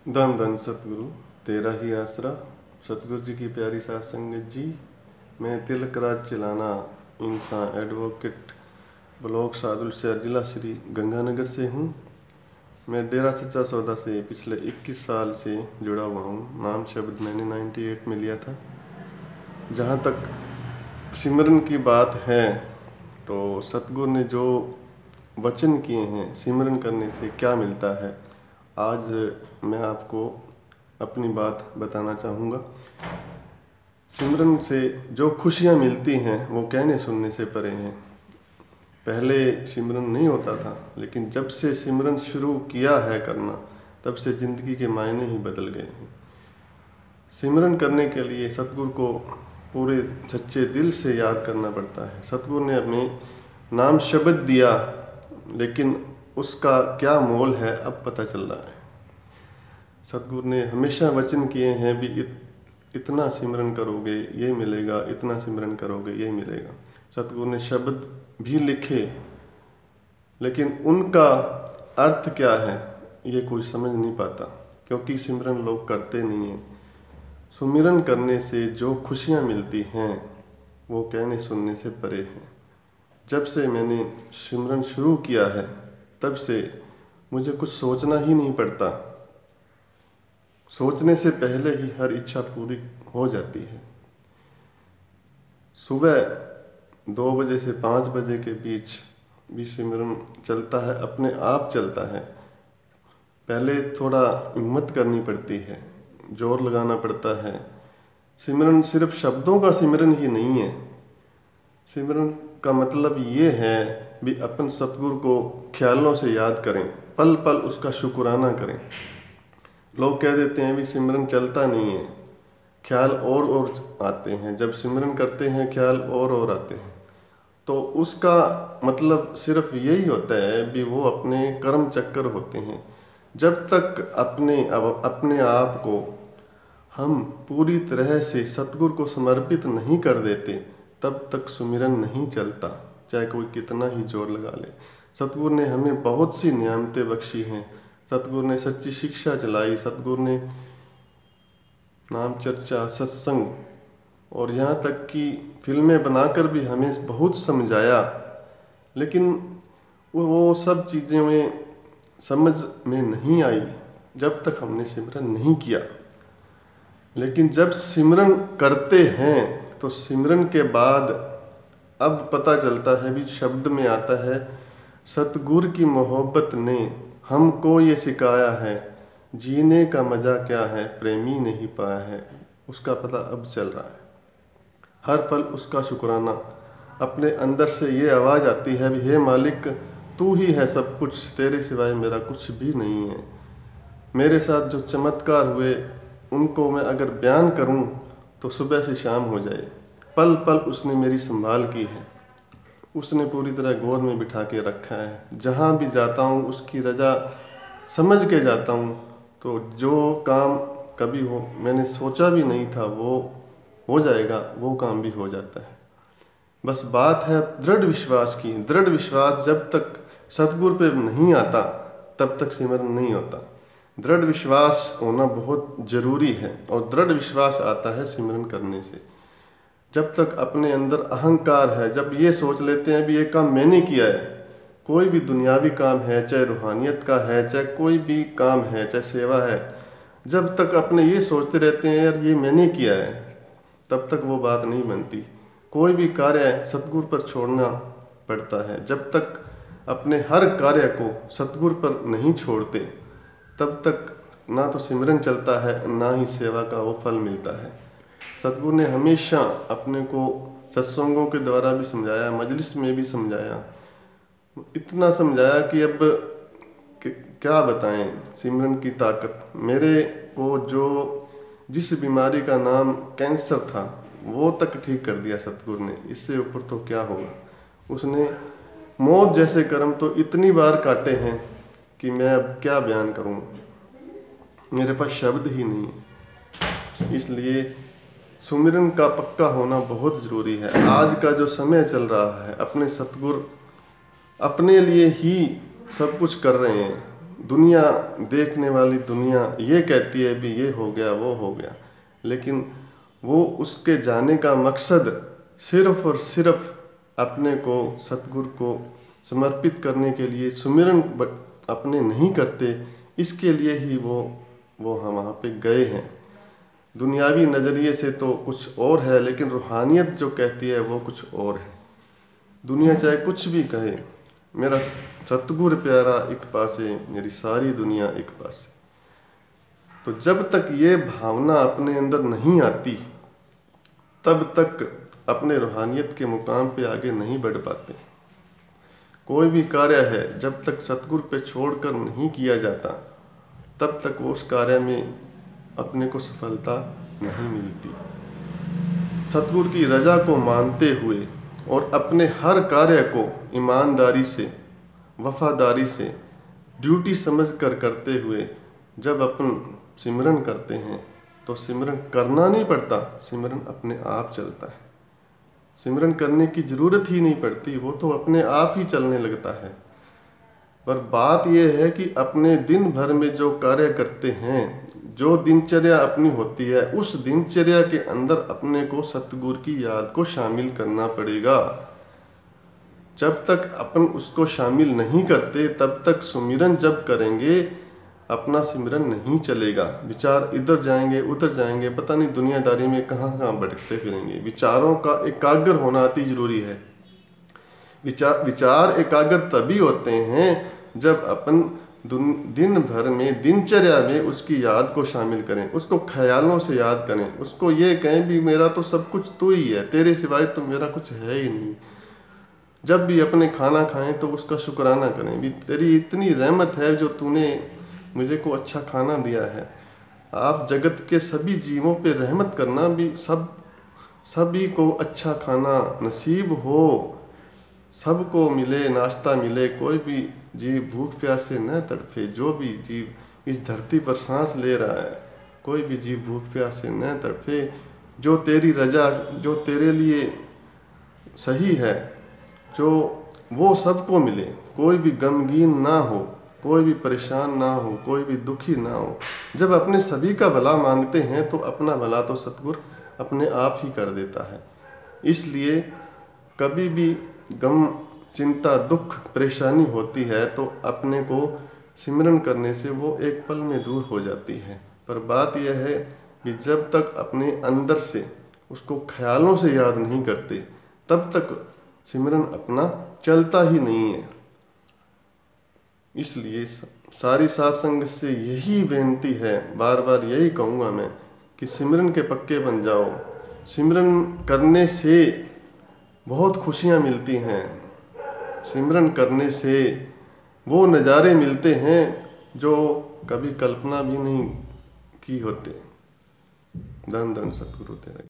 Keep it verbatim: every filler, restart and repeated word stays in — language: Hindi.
धन धन सतगुरु तेरा ही आसरा। सतगुरु जी की प्यारी साथ संगत जी, मैं तिलक राज चलाना इंसान एडवोकेट ब्लॉक सादुल शहर जिला श्री गंगानगर से हूँ। मैं डेरा सच्चा सौदा से पिछले इक्कीस साल से जुड़ा हुआ हूँ। नाम शब्द मैंने अट्ठानवे में लिया था। जहाँ तक सिमरन की बात है तो सतगुरु ने जो वचन किए हैं सिमरन करने से क्या मिलता है, आज मैं आपको अपनी बात बताना चाहूँगा। सिमरन से जो खुशियाँ मिलती हैं वो कहने सुनने से परे हैं। पहले सिमरन नहीं होता था, लेकिन जब से सिमरन शुरू किया है करना, तब से ज़िंदगी के मायने ही बदल गए हैं। सिमरन करने के लिए सतगुरु को पूरे सच्चे दिल से याद करना पड़ता है। सतगुरु ने अपने नाम शब्द दिया, लेकिन उसका क्या मोल है अब पता चल रहा है। सतगुरु ने हमेशा वचन किए हैं भी इत, इतना सिमरन करोगे ये मिलेगा, इतना सिमरन करोगे ये मिलेगा। सतगुरु ने शब्द भी लिखे, लेकिन उनका अर्थ क्या है ये कोई समझ नहीं पाता, क्योंकि सिमरन लोग करते नहीं हैं। सुमिरन करने से जो खुशियाँ मिलती हैं वो कहने सुनने से परे हैं। जब से मैंने सिमरन शुरू किया है तब से मुझे कुछ सोचना ही नहीं पड़ता। सोचने से पहले ही हर इच्छा पूरी हो जाती है। सुबह दो बजे से पाँच बजे के बीच भी सिमरन चलता है, अपने आप चलता है। पहले थोड़ा हिम्मत करनी पड़ती है, जोर लगाना पड़ता है। सिमरन सिर्फ शब्दों का सिमरन ही नहीं है। सिमरन का मतलब ये है भी अपन सतगुरु को ख्यालों से याद करें, पल पल उसका शुक्राना करें। लोग कह देते हैं भी सिमरन चलता नहीं है, ख्याल और और आते हैं। जब सिमरन करते हैं ख्याल और और आते हैं, तो उसका मतलब सिर्फ यही होता है भी वो अपने कर्म चक्कर होते हैं। जब तक अपने अब अपने आप को हम पूरी तरह से सतगुरु को समर्पित नहीं कर देते, तब तक सुमिरन नहीं चलता, चाहे कोई कितना ही जोर लगा ले। सतगुरु ने हमें बहुत सी नियामतें बख्शी हैं। सतगुरु ने सच्ची शिक्षा चलाई। सतगुरु ने नाम चर्चा, सत्संग और यहाँ तक कि फिल्में बनाकर भी हमें बहुत समझाया, लेकिन वो सब चीज़ें में समझ में नहीं आई जब तक हमने सिमरन नहीं किया। लेकिन जब सिमरन करते हैं तो सिमरन के बाद अब पता चलता है भी शब्द में आता है, सतगुरु की मोहब्बत ने हमको ये सिखाया है, जीने का मज़ा क्या है प्रेमी नहीं पाया है। उसका पता अब चल रहा है। हर पल उसका शुक्राना। अपने अंदर से ये आवाज़ आती है भी हे मालिक, तू ही है सब कुछ, तेरे सिवाय मेरा कुछ भी नहीं है। मेरे साथ जो चमत्कार हुए उनको मैं अगर बयान करूं तो सुबह से शाम हो जाए। पल पल उसने मेरी संभाल की है। उसने पूरी तरह गोद में बिठा के रखा है। जहाँ भी जाता हूँ उसकी रजा समझ के जाता हूँ, तो जो काम कभी हो मैंने सोचा भी नहीं था वो हो जाएगा, वो काम भी हो जाता है। बस बात है दृढ़ विश्वास की। दृढ़ विश्वास जब तक सतगुरु पे नहीं आता तब तक सिमरन नहीं होता। दृढ़ विश्वास होना बहुत जरूरी है, और दृढ़ विश्वास आता है सिमरन करने से। जब तक अपने अंदर अहंकार है, जब ये सोच लेते हैं भी ये काम मैंने किया है, कोई भी दुनियावी काम है, चाहे रूहानियत का है, चाहे कोई भी काम है, चाहे सेवा है, जब तक अपने ये सोचते रहते हैं यार ये मैंने किया है, तब तक वो बात नहीं बनती। कोई भी कार्य सतगुरु पर छोड़ना पड़ता है। जब तक अपने हर कार्य को सतगुरु पर नहीं छोड़ते, तब तक ना तो सिमरन चलता है, ना ही सेवा का वो फल मिलता है। सतगुरु ने हमेशा अपने को सत्संगों के द्वारा भी समझाया, मजलिस में भी समझाया, इतना समझाया कि अब क्या बताएं सिमरन की ताकत। मेरे को जो जिस बीमारी का नाम कैंसर था वो तक ठीक कर दिया सतगुरु ने, इससे ऊपर तो क्या होगा। उसने मौत जैसे कर्म तो इतनी बार काटे हैं कि मैं अब क्या बयान करूं, मेरे पास शब्द ही नहीं है। इसलिए सुमिरन का पक्का होना बहुत ज़रूरी है। आज का जो समय चल रहा है, अपने सतगुरु अपने लिए ही सब कुछ कर रहे हैं। दुनिया देखने वाली दुनिया ये कहती है भी ये हो गया वो हो गया, लेकिन वो उसके जाने का मकसद सिर्फ और सिर्फ अपने को सतगुरु को समर्पित करने के लिए, सुमिरन अपने नहीं करते, इसके लिए ही वो वो हम वहाँ पे गए हैं। दुनियावी नज़रिए से तो कुछ और है, लेकिन रूहानियत जो कहती है वो कुछ और है। दुनिया चाहे कुछ भी कहे, मेरा सतगुरु प्यारा एक पासे, मेरी सारी दुनिया एक पासे। तो जब तक ये भावना अपने अंदर नहीं आती, तब तक अपने रूहानियत के मुकाम पे आगे नहीं बढ़ पाते। कोई भी कार्य है जब तक सतगुरु पे छोड़कर नहीं किया जाता, तब तक वो उस कार्य में अपने को सफलता नहीं मिलती। सतगुरु की रजा को मानते हुए और अपने हर कार्य को ईमानदारी से, वफादारी से, ड्यूटी समझकर करते हुए जब अपन सिमरन करते हैं, तो सिमरन करना नहीं पड़ता, सिमरन अपने आप चलता है। सिमरन करने की ज़रूरत ही नहीं पड़ती, वो तो अपने आप ही चलने लगता है। पर बात यह है कि अपने दिन भर में जो कार्य करते हैं, जो दिनचर्या अपनी होती है, उस दिनचर्या के अंदर अपने को सतगुरु की याद को शामिल करना पड़ेगा। जब तक अपन उसको शामिल नहीं करते, तब तक सुमिरन जब करेंगे अपना सिमरन नहीं चलेगा। विचार इधर जाएंगे उधर जाएंगे, पता नहीं दुनियादारी में कहाँ कहाँ भटकते फिरेंगे। विचारों का एकाग्र होना अति जरूरी है। विचार विचार एकाग्र तभी होते हैं जब अपन दिन भर में, दिनचर्या में उसकी याद को शामिल करें, उसको ख्यालों से याद करें, उसको ये कहें भी मेरा तो सब कुछ तू ही है, तेरे सिवाय तो मेरा कुछ है ही नहीं। जब भी अपने खाना खाएं तो उसका शुक्राना करें भी तेरी इतनी रहमत है जो तूने मुझे को अच्छा खाना दिया है। आप जगत के सभी जीवों पे रहमत करना भी, सब सभी को अच्छा खाना नसीब हो, सबको मिले, नाश्ता मिले, कोई भी जीव भूख प्यास से न तड़फे। जो भी जीव इस धरती पर सांस ले रहा है, कोई भी जीव भूख प्यास से न तड़फे। जो तेरी रजा, जो तेरे लिए सही है, जो वो सबको मिले, कोई भी गमगीन ना हो, कोई भी परेशान ना हो, कोई भी दुखी ना हो। जब अपने सभी का भला मांगते हैं तो अपना भला तो सतगुरु अपने आप ही कर देता है। इसलिए कभी भी गम, चिंता, दुख, परेशानी होती है तो अपने को सिमरन करने से वो एक पल में दूर हो जाती है। पर बात यह है कि जब तक अपने अंदर से उसको ख्यालों से याद नहीं करते, तब तक सिमरन अपना चलता ही नहीं है। इसलिए सारी साध संगत से यही बेनती है, बार बार यही कहूँगा मैं कि सिमरन के पक्के बन जाओ। सिमरन करने से बहुत खुशियाँ मिलती हैं। सिमरन करने से वो नज़ारे मिलते हैं जो कभी कल्पना भी नहीं की होते। धन धन सतगुरु तेरा।